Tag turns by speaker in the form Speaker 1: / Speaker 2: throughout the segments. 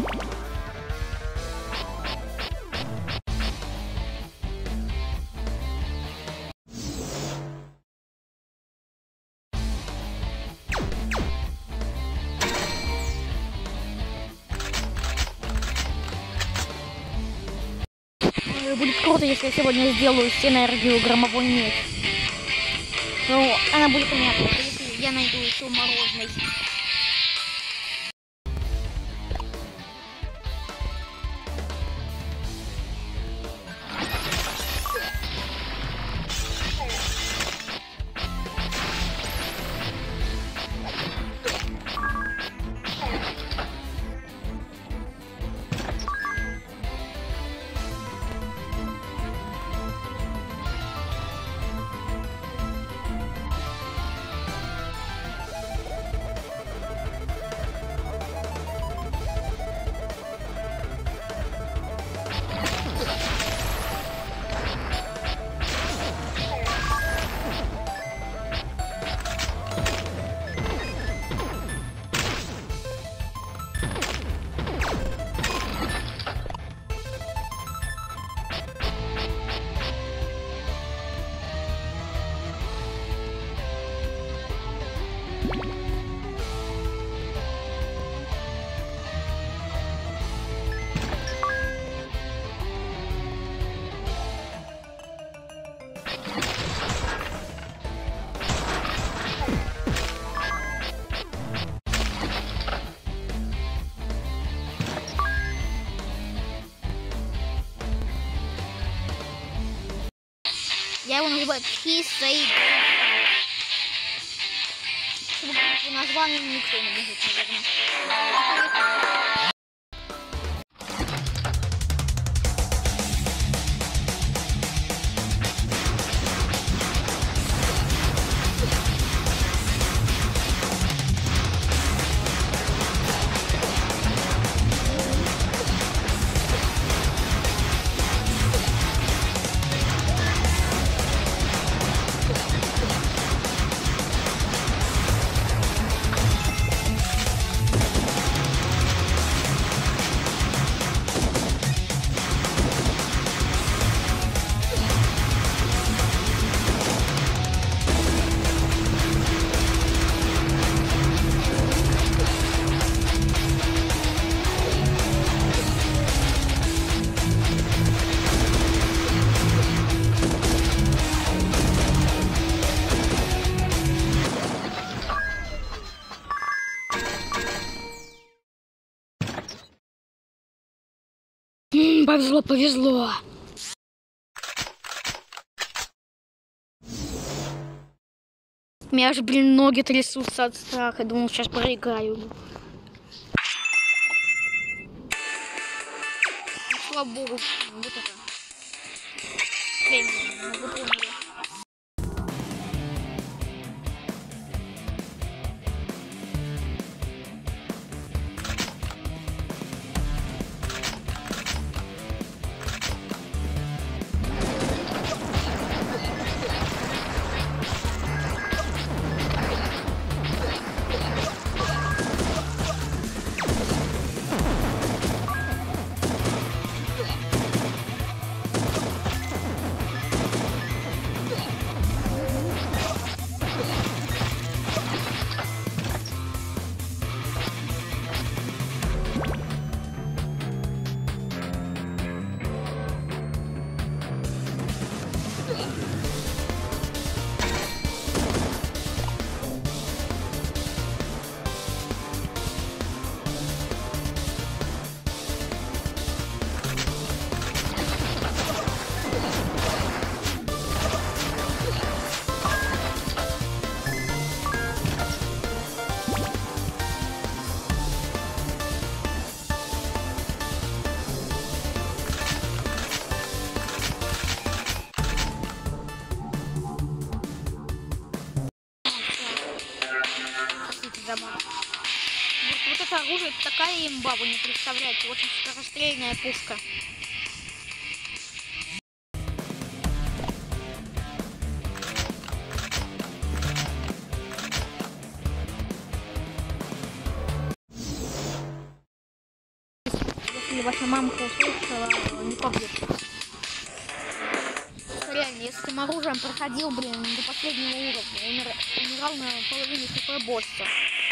Speaker 1: Будет круто, если я сегодня сделаю синергию громовой меч. Ну, она будет у меня только, если я найду еще морозный. Я его называю Писей. По названию никто не может, наверное. Повезло, повезло. У меня аж, блин, ноги трясутся от страха. Думал, сейчас проиграю. Слава богу, вот это. Блин, выполнила. Вот это оружие, это такая имба, вы не представляете, очень скорострельная пушка. если ваша мамка услышала, не побьет. Реально, я с этим оружием проходил, блин, до последнего уровня. Умирал на половине хп босса.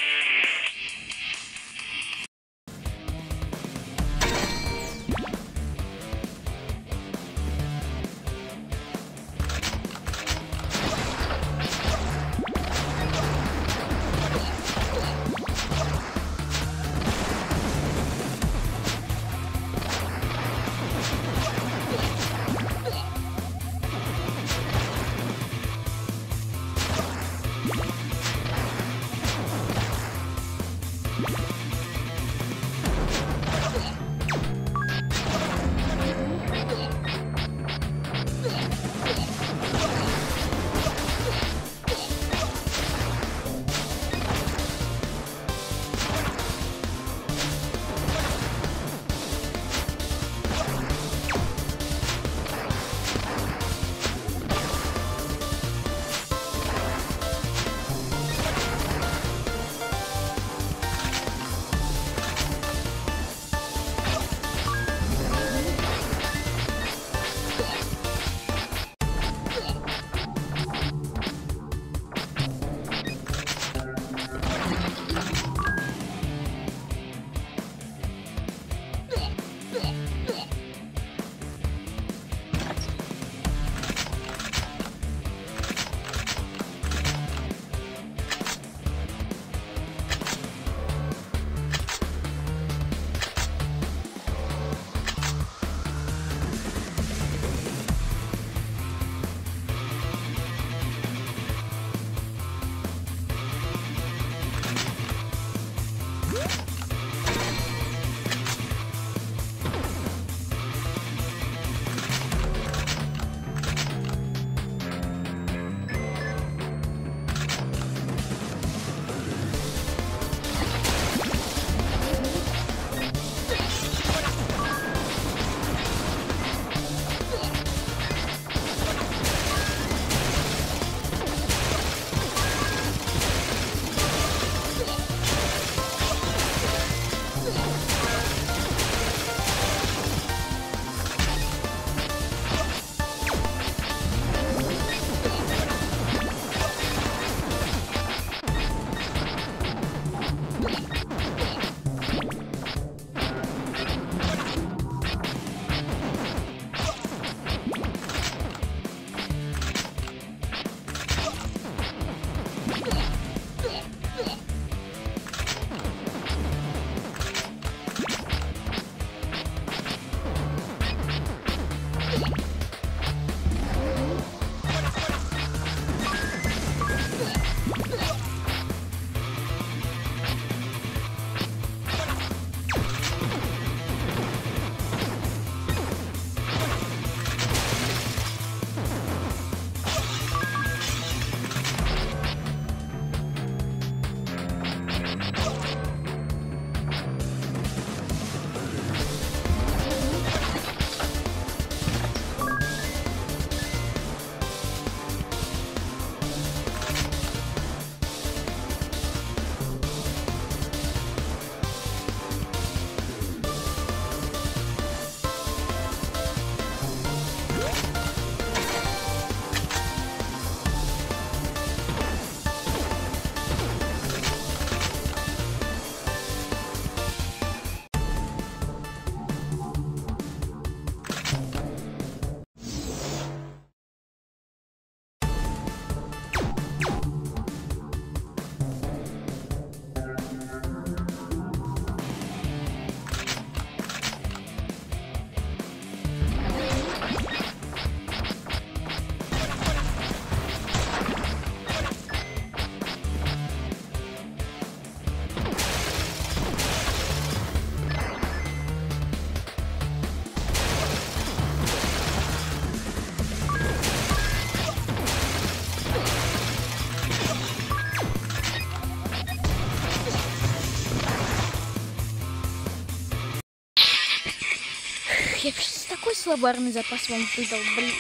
Speaker 1: Я такой словарный запас вам выдал, блин.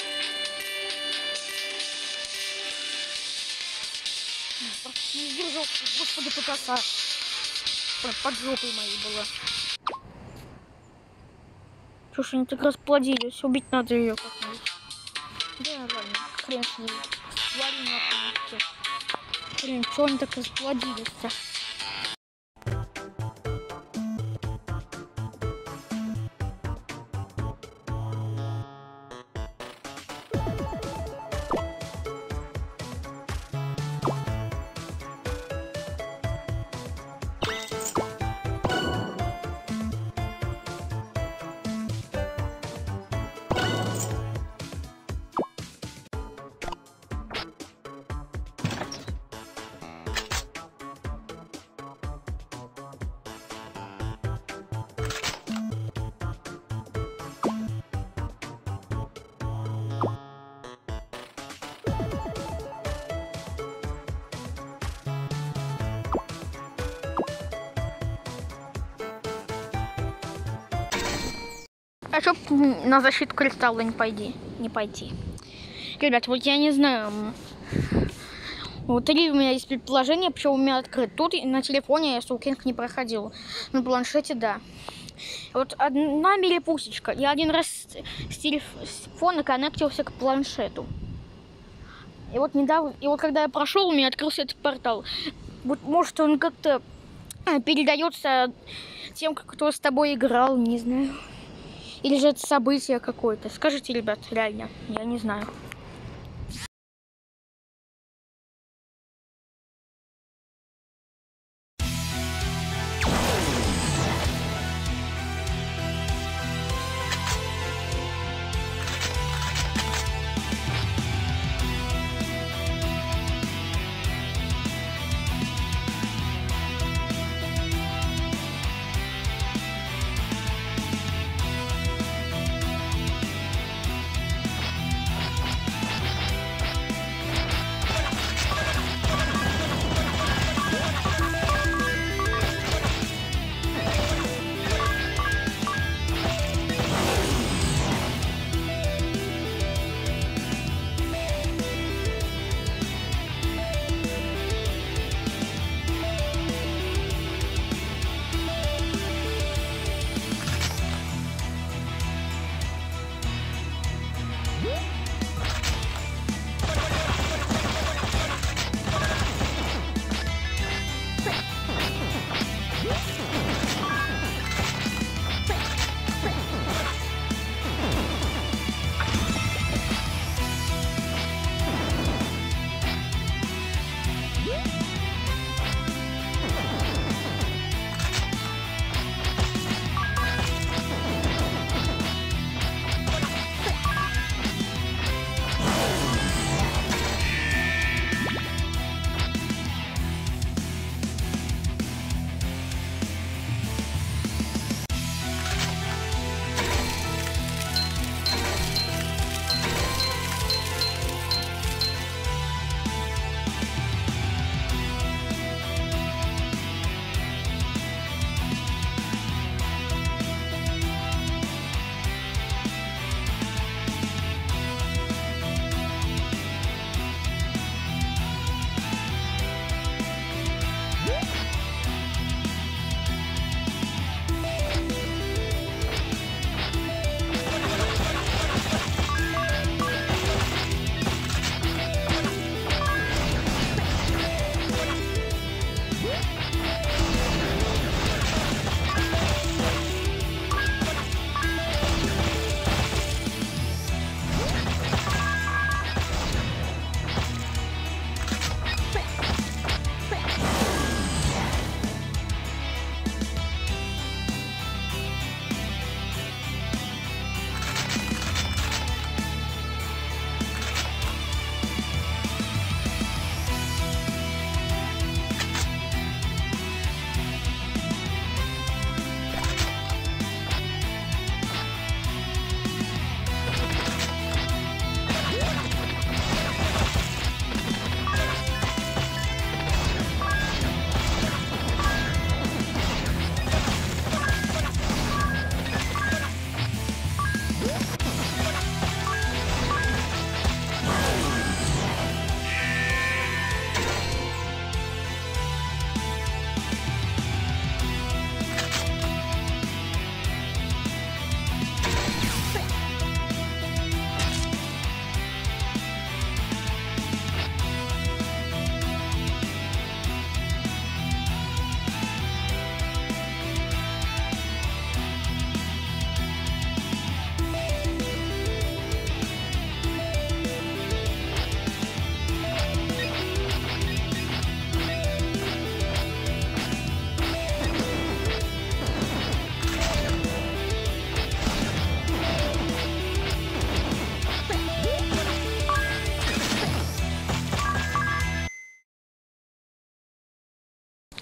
Speaker 1: Просто не сдержал. Господи, тут оса под жопой моей была. Чё ж они так расплодились? Убить надо ее как-нибудь. Да, ладно, хрен с ней. Свалим нахуй. Блин, чё они так расплодились-то? А чтоб на защиту кристалла не пойти. Ребят, вот я не знаю. Вот 3 у меня есть предположения, почему у меня открыт. Тут на телефоне я Soul King не проходил. На планшете, да. Вот одна милипусечка. Я один раз с телефона коннектился к планшету. И вот недавно, когда я прошел, у меня открылся этот портал. Вот может он как-то передается тем, кто с тобой играл, не знаю. Или же это событие какое-то. Скажите, ребят, реально, я не знаю.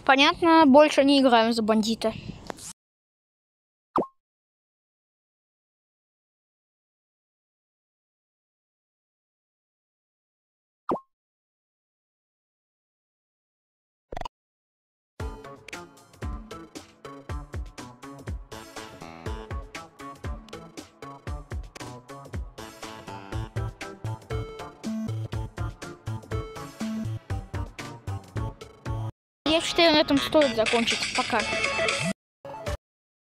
Speaker 1: Понятно, больше не играем за бандита. Я считаю, на этом стоит закончить. Пока.